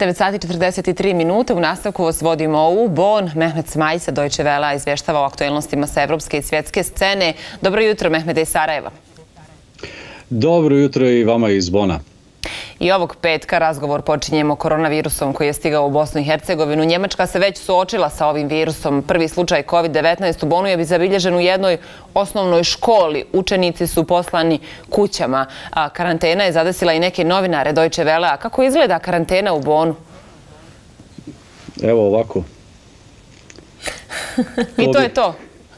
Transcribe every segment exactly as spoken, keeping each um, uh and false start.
devet sati i četrdeset tri minute. U nastavku vas vodimo u Bonn. Mehmet Smaj sa Deutsche Wellea izvještava o aktuelnostima sa evropske i svjetske scene. Dobro jutro, Mehmede iz Sarajeva. Dobro jutro i vama iz Bona. I ovog petka razgovor počinjemo koronavirusom koji je stigao u Bosnu i Hercegovinu. Njemačka se već suočila sa ovim virusom. Prvi slučaj kovid devetnaest u Bonu je zabilježen u jednoj osnovnoj školi. Učenici su poslani kućama. A karantena je zadesila i neke novinare Deutsche Wellea. Kako izgleda karantena u Bonu? Evo ovako. I to je to.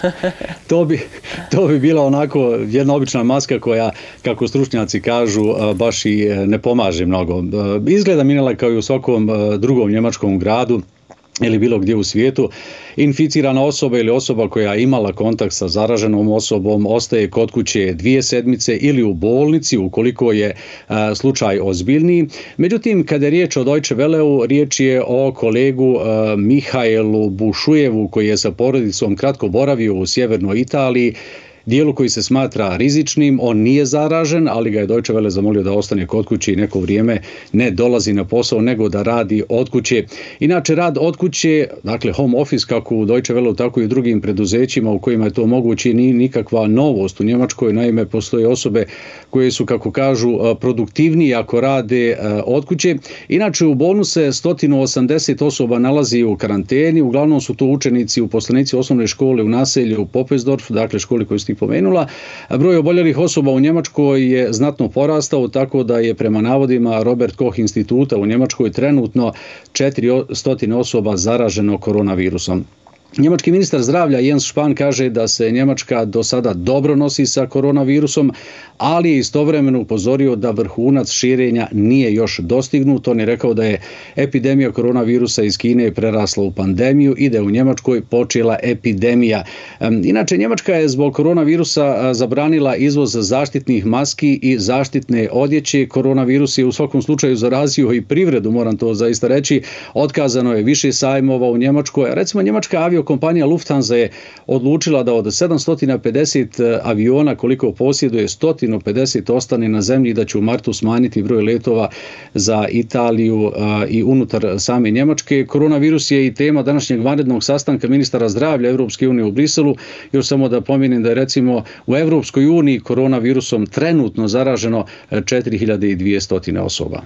To bi, to bi bila onako jedna obična maska koja, kako stručnjaci kažu, baš i ne pomaže mnogo. Izgleda Minela kao i u svakom drugom njemačkom gradu ili bilo gdje u svijetu. Inficirana osoba ili osoba koja je imala kontakt sa zaraženom osobom ostaje kod kuće dvije sedmice ili u bolnici ukoliko je a, slučaj ozbiljniji. Međutim, kada je riječ o Deutsche Welleu, riječ je o kolegu a, Mihajlu Bušujevu koji je sa porodicom kratko boravio u sjevernoj Italiji, dijelu koji se smatra rizičnim. On nije zaražen, ali ga je Deutsche Welle zamolio da ostane kod kuće i neko vrijeme ne dolazi na posao, nego da radi od kuće. Inače, rad od kuće, dakle home office, kako u Deutsche Welleu, tako i u drugim preduzećima u kojima je to moguće, nije nikakva novost u Njemačkoj. Naime, postoje osobe koje su, kako kažu, produktivnije ako rade od kuće. Inače, u Bonu se sto osamdeset osoba nalazi u karanteni. Uglavnom su to učenici, uposlenici osnovne škole u naselju Poppelsdorf, dakle školi koju ste pomenula. Broj oboljelih osoba u Njemačkoj je znatno porastao, tako da je prema navodima Robert Koch instituta u Njemačkoj trenutno četiristo osoba zaraženo koronavirusom. Njemački ministar zdravlja Jens Spahn kaže da se Njemačka do sada dobro nosi sa koronavirusom, ali je istovremeno upozorio da vrhunac širenja nije još dostignut. On je rekao da je epidemija koronavirusa iz Kine prerasla u pandemiju i da je u Njemačkoj počela epidemija. Inače, Njemačka je zbog koronavirusa zabranila izvoz zaštitnih maski i zaštitne odjeće. Koronavirus je u svakom slučaju zarazio i privredu, moram to zaista reći. Otkazano je više sajmova u Njemačkoj. Recimo, njemačka aviokompanija Lufthansa je odlučila da od sedamsto pedeset aviona koliko posjeduje, sto pedeset ostane na zemlji, da će u martu smanjiti broj letova za Italiju a, i unutar same Njemačke. Koronavirus je i tema današnjeg vanrednog sastanka ministara zdravlja Evropske unije u Briselu. Još samo da pomenem da je recimo u Evropskoj uniji koronavirusom trenutno zaraženo četiri hiljade dvjesto osoba.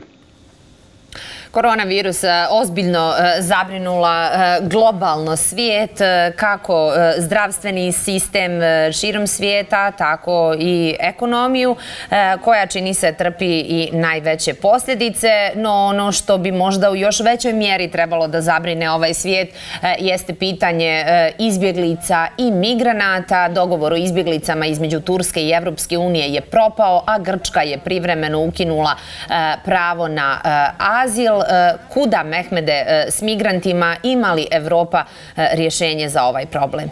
Koronavirus ozbiljno zabrinula globalno svijet, kako zdravstveni sistem širom svijeta, tako i ekonomiju, koja čini se trpi i najveće posljedice. No ono što bi možda u još većoj mjeri trebalo da zabrine ovaj svijet jeste pitanje izbjeglica i migranata. Dogovor o izbjeglicama između Turske i Evropske unije je propao, a Grčka je privremeno ukinula pravo na azil. Kuda, Mehmede, s migrantima, ima li Evropa rješenje za ovaj problem?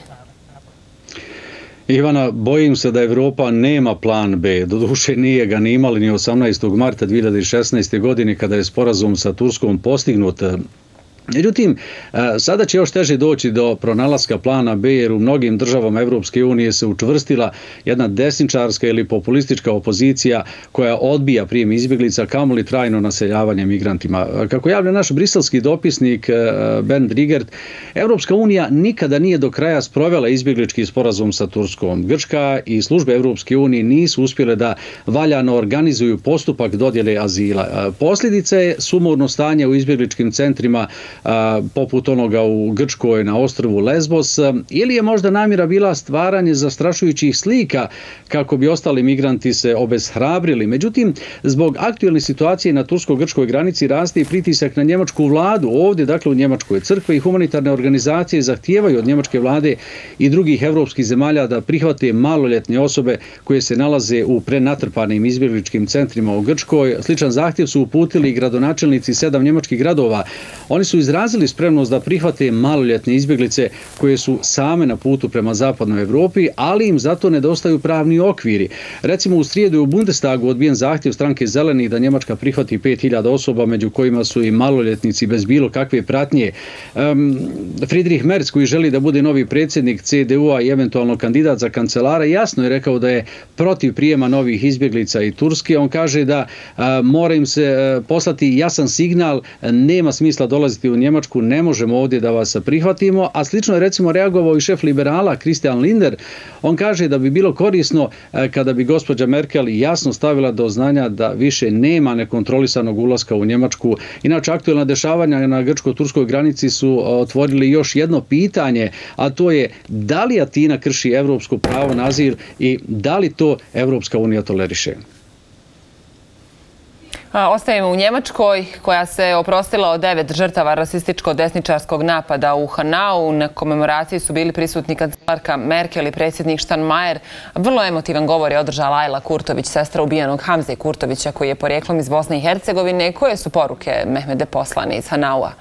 Ivana, bojim se da Evropa nema plan B. Doduše nije ga ni imali ni osamnaestog marta dvije hiljade šesnaeste. godine kada je sporazum sa Turskom postignut. Međutim, sada će još teže doći do pronalaska plana B, jer u mnogim državama Evropske unije se učvrstila jedna desničarska ili populistička opozicija koja odbija prijem izbjeglica, kamoli trajno naseljavanje migrantima. Kako javlja naš briselski dopisnik Bernd Rigert, Evropska unija nikada nije do kraja sprovela izbjeglički sporazum sa Turskom. Grčka i službe Evropske unije nisu uspjele da valjano organizuju postupak dodjele azila. Posljedica je sumorno stanje u izbjegličkim centrima poput onoga u Grčkoj na ostrvu Lesbos, ili je možda namjera bila stvaranje zastrašujućih slika kako bi ostali migranti se obeshrabrili. Međutim, zbog aktualne situacije na tursko-grčkoj granici raste i pritisak na njemačku vladu. Ovdje, dakle u Njemačkoj, crkve i humanitarne organizacije zahtijevaju od njemačke vlade i drugih evropskih zemalja da prihvate maloljetne osobe koje se nalaze u prenatrpanim izbjegličkim centrima u Grčkoj. Sličan zahtjev su uputili i gradonačelnici sedam njemačkih gradova. Oni su iz izrazili spremnost da prihvate maloljetne izbjeglice koje su same na putu prema zapadnoj Evropi, ali im zato nedostaju pravni okviri. Recimo u srijedu je u Bundestagu odbijen zahtjev stranke Zelenih da Njemačka prihvati pet hiljada osoba, među kojima su i maloljetnici bez bilo kakve pratnje. Um, Friedrich Merz, koji želi da bude novi predsjednik C D U-a i eventualno kandidat za kancelara, jasno je rekao da je protiv prijema novih izbjeglica i Turske. On kaže da a, mora im se a, poslati jasan signal, nema smisla dolaziti u Njemačku, ne možemo ovdje da vas prihvatimo, a slično je recimo reagovao i šef liberala Christian Lindner. On kaže da bi bilo korisno a, kada bi gospođa Merkel jasno stavila do znanja da više nema nekontrolisanog ulaska u Njemačku. Inače, aktuelna dešavanja na grčko-turskoj granici su otvorili još jedno pitanje, a to je da li Atina krši evropsko pravo na azil i da li to Evropska unija toleriše. Ostajemo u Njemačkoj, koja se oprostila od devet žrtava rasističko-desničarskog napada u Hanau. Na komemoraciji su bili prisutni kancelarka Merkel i predsjednik Steinmeier. Vrlo emotivan govor je održala Ajla Kurtović, sestra ubijenog Hamze Kurtovića, koji je porijeklom iz Bosne i Hercegovine. Koje su poruke, Mehmede, poslane iz Hanaua?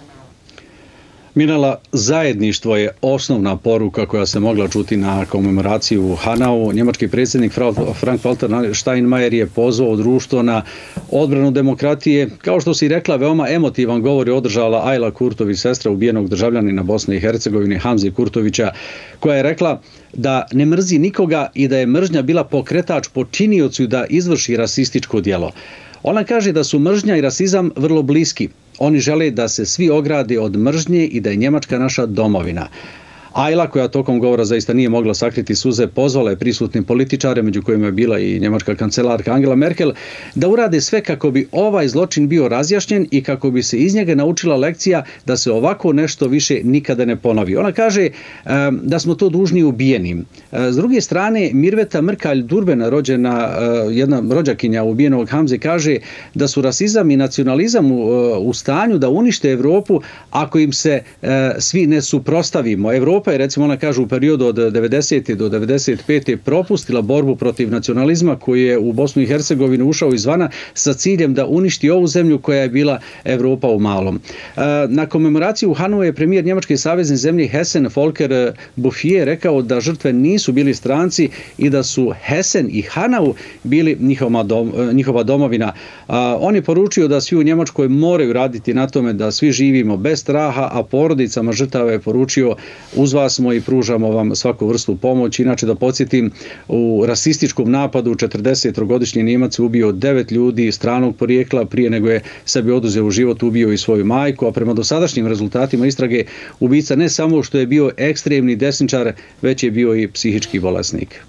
Mirela, zajedništvo je osnovna poruka koja se mogla čuti na komemoraciji u Hanau. Njemački predsjednik Frank-Walter Steinmeier je pozvao društvo na odbranu demokratije. Kao što si rekla, veoma emotivan govor je održala Ajla Kurtović, sestra ubijenog državljanina Bosne i Hercegovine Hamze Kurtovića, koja je rekla da ne mrzi nikoga i da je mržnja bila pokretač počiniocu da izvrši rasističko djelo. Ona kaže da su mržnja i rasizam vrlo bliski. Oni žele da se svi ograde od mržnje i da je Njemačka naša domovina. Ajla, koja tokom govora zaista nije mogla sakriti suze, pozvala je prisutne političare, među kojima je bila i njemačka kancelarka Angela Merkel, da urade sve kako bi ovaj zločin bio razjašnjen i kako bi se iz njega naučila lekcija da se ovako nešto više nikada ne ponovi. Ona kaže um, da smo to dužni ubijenim. S druge strane, Mirveta Mrkalj-Durbena, rođena uh, jedna rođakinja ubijenog Hamze, kaže da su rasizam i nacionalizam u, uh, u stanju da unište Evropu ako im se uh, svi ne suprostavimo. Evropa je, recimo, ona kaže, u periodu od devedesete do devedeset pete propustila borbu protiv nacionalizma koji je u Bosnu i Hercegovinu ušao izvana sa ciljem da uništi ovu zemlju koja je bila Evropa u malom. Na komemoraciji u Hanau je premijer Njemačke savezne zemlje Hessen Volker Bouffier rekao da žrtve nisu bili stranci i da su Hessen i Hanau bili njihova, dom, njihova domovina. On je poručio da svi u Njemačkoj moraju raditi na tome da svi živimo bez straha, a porodicama žrtava je poručio: uz vas smo i pružamo vam svaku vrstu pomoći. Inače, da podsjetim, u rasističkom napadu četrdesetogodišnji Njemac ubio devet ljudi stranog porijekla, prije nego je sebi oduzeo život, ubio i svoju majku, a prema dosadašnjim rezultatima istrage ubica ne samo što je bio ekstremni desničar, već je bio i psihički bolesnik.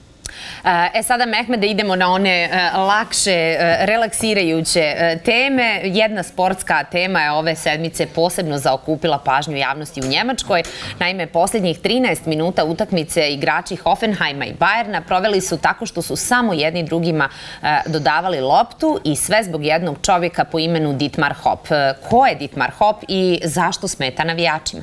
E sada, Mehmede, idemo na one lakše, relaksirajuće teme. Jedna sportska tema je ove sedmice posebno zaokupila pažnju javnosti u Njemačkoj. Naime, posljednjih trinaest minuta utakmice igrači Hoffenheima i Bayerna proveli su tako što su samo jedni drugima dodavali loptu, i sve zbog jednog čovjeka po imenu Dietmar Hopp. Ko je Dietmar Hopp i zašto smeta navijačima?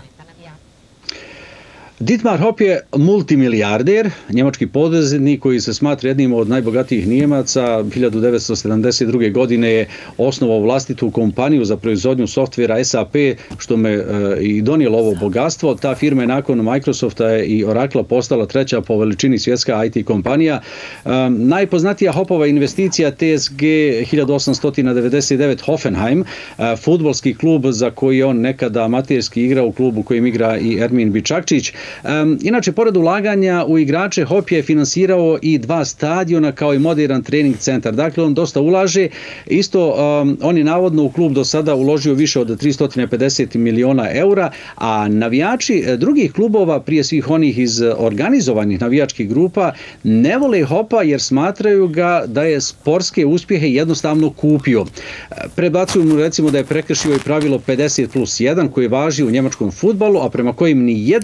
Dietmar Hopp je multimilijarder, njemački poduzetnik koji se smatra jednim od najbogatijih Nijemaca. hiljadu devetsto sedamdeset druge. godine je osnovao vlastitu kompaniju za proizvodnju softvera S A P, što me e, i donijelo ovo bogatstvo. Ta firma je nakon Microsofta i Oracla postala treća po veličini svjetska I T kompanija. E, najpoznatija Hoppova investicija T S G hiljadu osamsto devedeset devet Hoffenheim, e, fudbalski klub za koji je on nekada amaterski igrao, u klubu kojim igra i Ermin Bičakčić. Um, inače, pored ulaganja u igrače, Hopp je finansirao i dva stadiona kao i modern trening centar. Dakle, on dosta ulaže. Isto, um, on je navodno u klub do sada uložio više od tristo pedeset miliona eura, a navijači drugih klubova, prije svih onih iz organizovanih navijačkih grupa, ne vole Hoppa jer smatraju ga da je sportske uspjehe jednostavno kupio. Prebacuju mu, recimo, da je prekršio i pravilo pedeset plus jedan koje važi u njemačkom fudbalu, a prema kojim ni jedan investor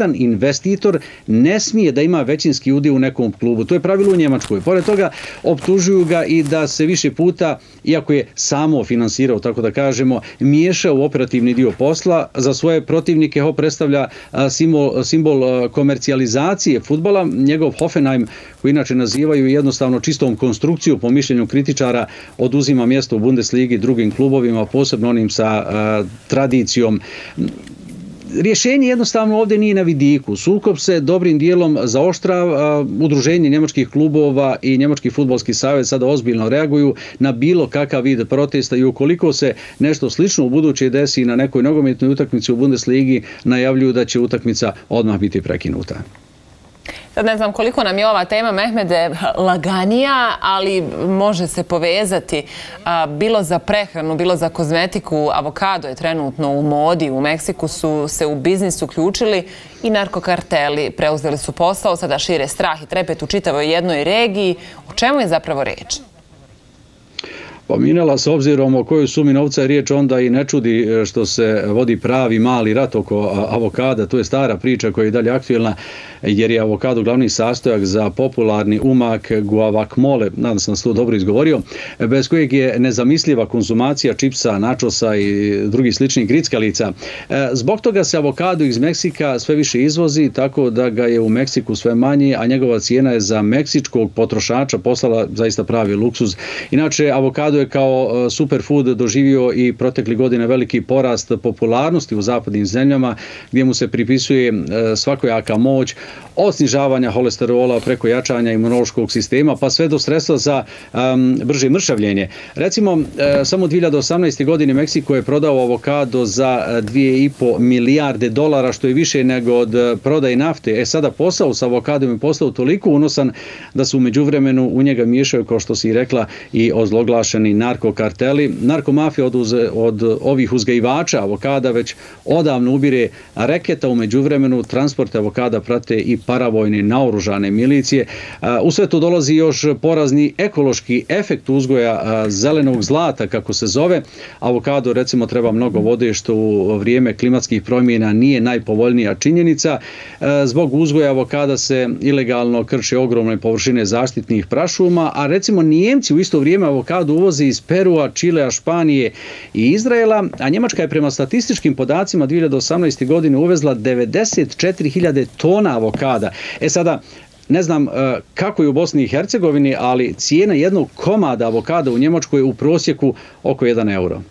investitor ne smije da ima većinski udio u nekom klubu. To je pravilo u Njemačkoj. Pored toga, optužuju ga i da se više puta, iako je samo finansirao, tako da kažemo, miješao u operativni dio posla. Za svoje protivnike ho predstavlja simbol, simbol komercijalizacije fudbala. Njegov Hoffenheim, koji inače nazivaju jednostavno čistom konstrukciju, po mišljenju kritičara, oduzima mjesto u Bundesligi drugim klubovima, posebno onim sa a, tradicijom. Rješenje jednostavno ovdje nije na vidiku. Sukob se dobrim dijelom zaoštrava. Udruženje njemačkih klubova i Njemački fudbalski savez sada ozbiljno reaguju na bilo kakav vid protesta i ukoliko se nešto slično u buduće desi na nekoj nogometnoj utakmici u Bundesligi, najavljuju da će utakmica odmah biti prekinuta. Sad ne znam koliko nam je ova tema, Mehmede, laganija, ali može se povezati. Bilo za prehranu, bilo za kozmetiku, avokado je trenutno u modi. U Meksiku su se u biznis uključili i narkokarteli. Preuzeli su posao, sada šire strah i trepet u čitavoj jednoj regiji. O čemu je zapravo reč? Pa Minela, s obzirom o kojoj sumi novca je riječ, onda i ne čudi što se vodi pravi mali rat oko avokada. To je stara priča koja je dalje aktuelna, jer je avokado glavni sastojak za popularni umak guavacamole, nadam se da sam to dobro izgovorio, bez kojeg je nezamisliva konzumacija čipsa, načosa i drugih sličnih grickalica. Zbog toga se avokado iz Meksika sve više izvozi, tako da ga je u Meksiku sve manje, a njegova cijena je za meksičkog potrošača postala zaista pravi luksuz. Inače, avokado je kao superfood doživio i protekli godine veliki porast popularnosti u zapadnim zemljama, gdje mu se pripisuje svakojaka moć, od snižavanja holesterola preko jačanja imunološkog sistema, pa sve do sredstva za um, brže mršavljenje. Recimo, uh, samo dvije hiljade osamnaeste. godine Meksiko je prodao avokado za dvije i po milijarde dolara, što je više nego od prodaje nafte. E sada posao sa avokadom je postao toliko unosan da su u međuvremenu u njega miješaju, kao što si rekla, i ozloglašeni narkokarteli. Narkomafija od, uze, od ovih uzgajivača avokada već odavno ubire reketa. U međuvremenu transport avokada prate i paravojne naoružane milicije. U sve to dolazi još porazni ekološki efekt uzgoja zelenog zlata, kako se zove. Avokado, recimo, treba mnogo vode, što u vrijeme klimatskih promjena nije najpovoljnija činjenica. Zbog uzgoja avokada se ilegalno krče ogromne površine zaštitnih prašuma, a recimo Nijemci u isto vrijeme avokado uvoze iz Perua, Čilea, Španije i Izraela, a Njemačka je prema statističkim podacima dvije hiljade osamnaeste. godine uvezla devedeset četiri hiljade tona avokada. E sada, ne znam uh, kako je u Bosni i Hercegovini, ali cijena jednog komada avokada u Njemačkoj je u prosjeku oko jedan euro.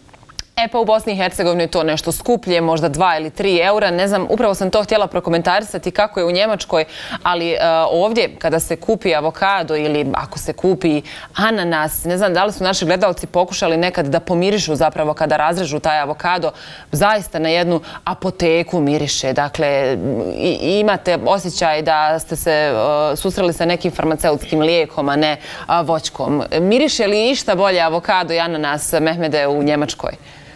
E pa u Bosni i Hercegovini je to nešto skuplje, možda dva ili tri eura. Ne znam, upravo sam to htjela prokomentarisati kako je u Njemačkoj, ali uh, ovdje kada se kupi avokado ili ako se kupi ananas, ne znam da li su naši gledalci pokušali nekad da pomirišu zapravo kada razrežu taj avokado, zaista na jednu apoteku miriše. Dakle, i, imate osjećaj da ste se uh, susreli sa nekim farmaceutskim lijekom, a ne uh, voćkom. Miriše li išta bolje avokado i ananas, Mehmede, u Njemačkoj?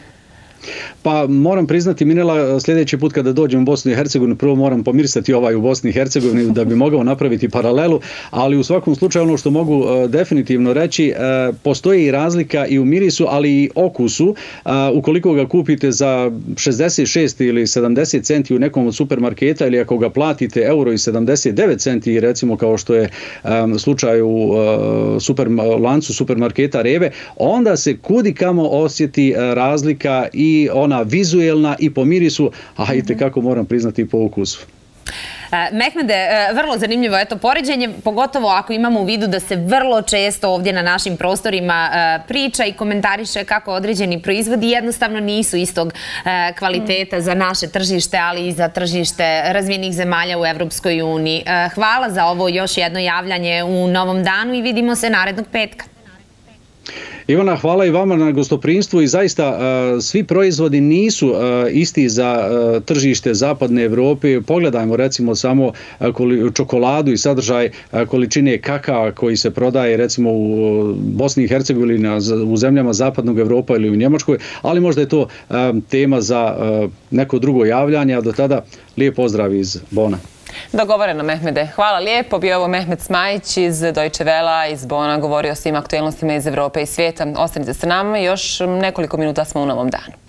Pa moram priznati, Minela, sljedeći put kada dođem u Bosnu i Hercegovinu, prvo moram pomirisati ovaj u Bosni i Hercegovini da bi mogao napraviti paralelu, ali u svakom slučaju ono što mogu uh, definitivno reći, uh, postoji i razlika i u mirisu, ali i okusu. Uh, ukoliko ga kupite za šezdeset šest ili sedamdeset centi u nekom od supermarketa, ili ako ga platite euro i sedamdeset devet centi, recimo kao što je um, slučaj u uh, super, lancu supermarketa Reve, onda se kudikamo osjeti uh, razlika i ona vizuelna i po mirisu, a i tekako moram priznati i po ukusu. Mehmede, vrlo zanimljivo je to poređenje, pogotovo ako imamo u vidu da se vrlo često ovdje na našim prostorima priča i komentariše kako određeni proizvodi jednostavno nisu istog kvaliteta za naše tržište, ali i za tržište razvijenih zemalja u Evropskoj uniji. Hvala za ovo još jedno javljanje u Novom danu i vidimo se narednog petka. Ivana, hvala i vama na gostoprinstvu i zaista uh, svi proizvodi nisu uh, isti za uh, tržište zapadne Evrope. Pogledajmo recimo samo uh, koli, čokoladu i sadržaj uh, količine kakaa koji se prodaje recimo u uh, Bosni i Hercegovini, na, u zemljama zapadnog Evropa ili u Njemačkoj, ali možda je to uh, tema za uh, neko drugo javljanje, a do tada lijep pozdrav iz Bona. Dogovoreno, Mehmede. Hvala lijepo. Bio ovo Mehmet Smajić iz Deutsche Wellea iz Bona, govorio o svim aktualnostima iz Evrope i svijeta. Ostanite sa nama, još nekoliko minuta smo u Novom danu.